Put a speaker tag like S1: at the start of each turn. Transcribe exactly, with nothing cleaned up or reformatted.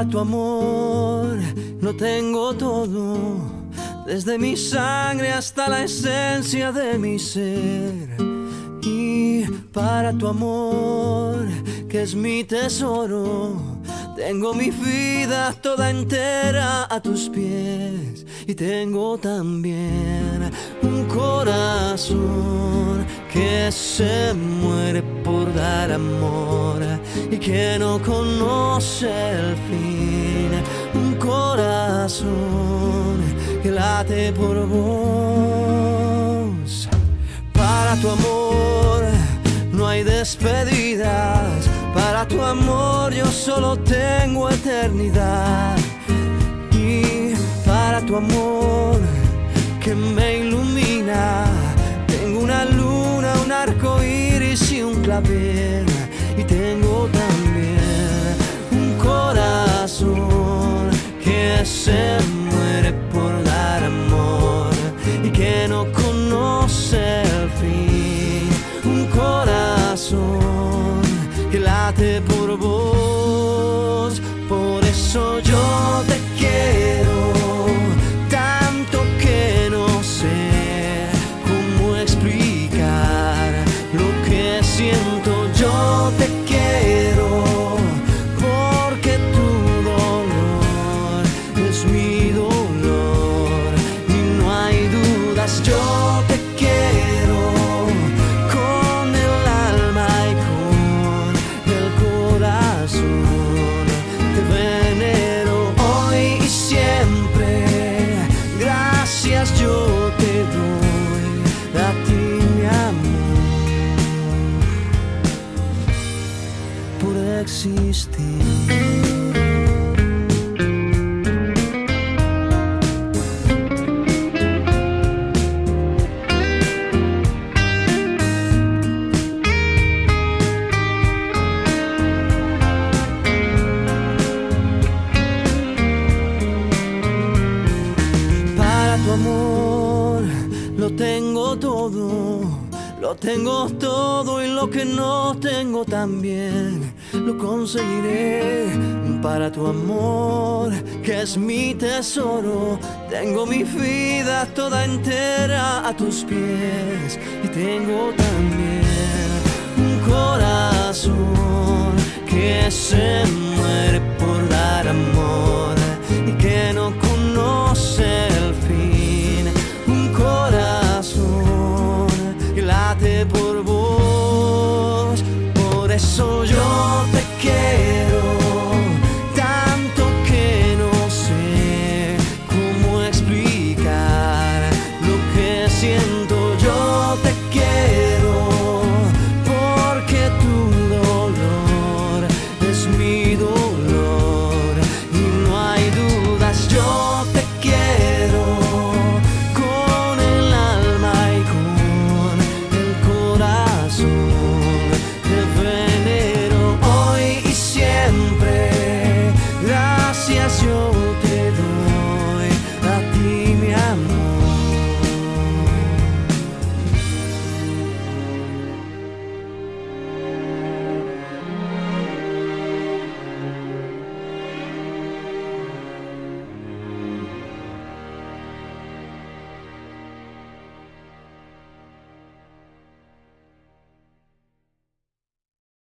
S1: tu amor lo tengo todo, desde mi sangre hasta la esencia de mi ser. Y para tu amor, que es mi tesoro, tengo mi vida toda entera a tus pies. Y tengo también un corazón que se muere por dar amor y que no conoce el fin. Un corazón que late por vos. Para tu amor no hay despedidas, para tu amor yo solo tengo eternidad. Y para tu amor que me ilumina, tengo una luna, un arco iris y un clavel. Y tengo también un corazón que se muere por dar amor y que no conoce el fin. Un corazón que late por vos. Por eso yo te quiero tanto que no sé cómo explicar lo que siento. Yo te quiero porque tu dolor es mi dolor y no hay dudas. Yo te quiero con el alma y con el corazón. Te venero hoy y siempre. Gracias yo te doy a ti, mi amor, por existir. Tu amor lo tengo todo, lo tengo todo y lo que no tengo también lo conseguiré. Para tu amor, que es mi tesoro, tengo mi vida toda entera a tus pies. Y tengo también un corazón que se muere por dar amor y que no conoce el fin. Un corazón que late por vos. Por eso yo te quiero tanto que no sé cómo explicar lo que siento.